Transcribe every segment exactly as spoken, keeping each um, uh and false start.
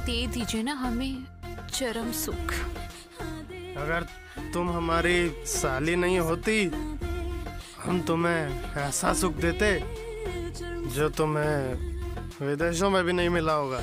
दे दीजिए ना हमें चरम सुख। अगर तुम हमारी साली नहीं होती हम तुम्हें ऐसा सुख देते जो तुम्हें विदेशों में भी नहीं मिला होगा।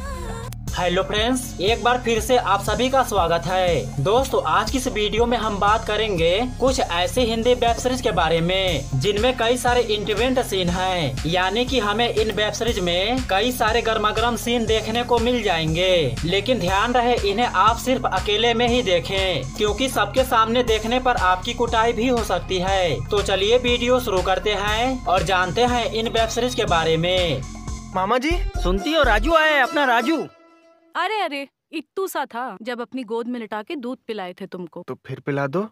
हेलो फ्रेंड्स, एक बार फिर से आप सभी का स्वागत है। दोस्तों, आज की इस वीडियो में हम बात करेंगे कुछ ऐसे हिंदी वेब सीरीज के बारे में जिनमें कई सारे इंटीमेट सीन हैं, यानी कि हमें इन वेब सीरीज में कई सारे गर्मागर्म सीन देखने को मिल जाएंगे। लेकिन ध्यान रहे, इन्हें आप सिर्फ अकेले में ही देखें, क्योंकि सबके सामने देखने पर आपकी कुटाई भी हो सकती है। तो चलिए वीडियो शुरू करते हैं और जानते हैं इन वेब सीरीज के बारे में। मामा जी सुनती हो, राजू आया है, अपना राजू। अरे अरे इत्तू सा था जब अपनी गोद में लिटा के दूध पिलाए थे तुमको। तो फिर पिला दो।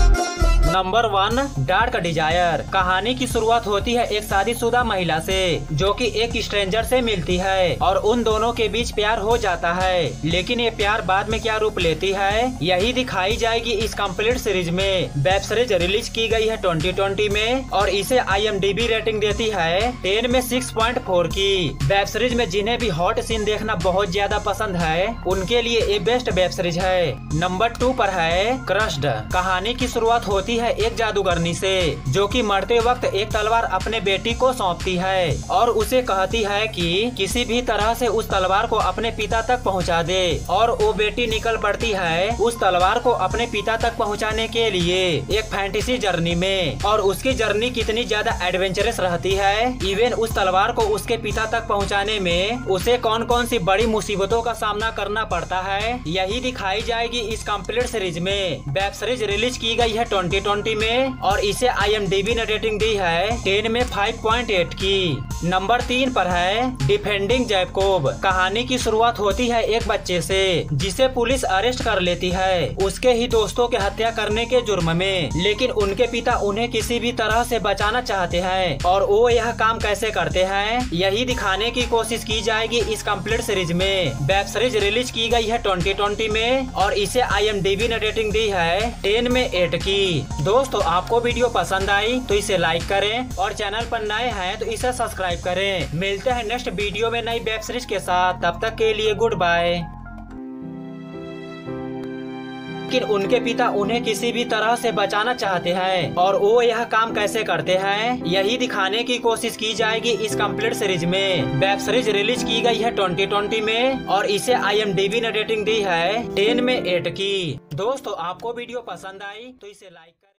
Number one, Dark Desire. कहानी की शुरुआत होती है एक शादीशुदा महिला से जो कि एक स्ट्रेंजर से मिलती है और उन दोनों के बीच प्यार हो जाता है। लेकिन ये प्यार बाद में क्या रूप लेती है यही दिखाई जाएगी इस कंप्लीट सीरीज में। वेब सीरीज रिलीज की गई है ट्वेंटी ट्वेंटी में और इसे I M D B rating देती है टेन में सिक्स पॉइंट फोर की। वेब सीरीज में जिन्हें भी हॉट सीन देखना बहुत ज्यादा पसंद है उनके लिए ये बेस्ट वेब सीरीज है। नंबर टू पर है क्रश्ड। कहानी की शुरुआत होती है एक जादूगरनी से जो कि मरते वक्त एक तलवार अपने बेटी को सौंपती है और उसे कहती है कि किसी भी तरह से उस तलवार को अपने पिता तक पहुंचा दे। और वो बेटी निकल पड़ती है उस तलवार को अपने पिता तक पहुंचाने के लिए एक फैंटेसी जर्नी में। और उसकी जर्नी कितनी ज्यादा एडवेंचरस रहती है, इवन उस तलवार को उसके पिता तक पहुँचाने में उसे कौन कौन सी बड़ी मुसीबतों का सामना करना पड़ता है यही दिखाई जाएगी इस कंप्लीट सीरीज में। वेब सीरीज रिलीज की गई है ट्वेंटी ट्वेंटी में और इसे आई एम डी बी ने रेटिंग दी है टेन में फाइव पॉइंट एट की। नंबर तीन पर है डिफेंडिंग जैकोब। कहानी की शुरुआत होती है एक बच्चे से जिसे पुलिस अरेस्ट कर लेती है उसके ही दोस्तों के हत्या करने के जुर्म में। लेकिन उनके पिता उन्हें किसी भी तरह से बचाना चाहते हैं और वो यह काम कैसे करते हैं यही दिखाने की कोशिश की जाएगी इस कंप्लीट सीरीज में। वेब सीरीज रिलीज की गई है ट्वेंटी ट्वेंटी में और इसे आई एम डी बी ने रेटिंग दी है टेन में एट की। दोस्तों, आपको वीडियो पसंद आई तो इसे लाइक करें और चैनल पर नए हैं तो इसे सब्सक्राइब करें। मिलते हैं नेक्स्ट वीडियो में नई वेब सीरीज के साथ, तब तक के लिए गुड बाय। लेकिन उनके पिता उन्हें किसी भी तरह से बचाना चाहते हैं और वो यह काम कैसे करते हैं यही दिखाने की कोशिश की जाएगी इस कंप्लीट सीरीज में। वेब सीरीज रिलीज की गई है ट्वेंटी ट्वेंटी में और इसे आई एम डी बी ने रेटिंग दी है टेन में एट की। दोस्तों, आपको वीडियो पसंद आई तो इसे लाइक करें।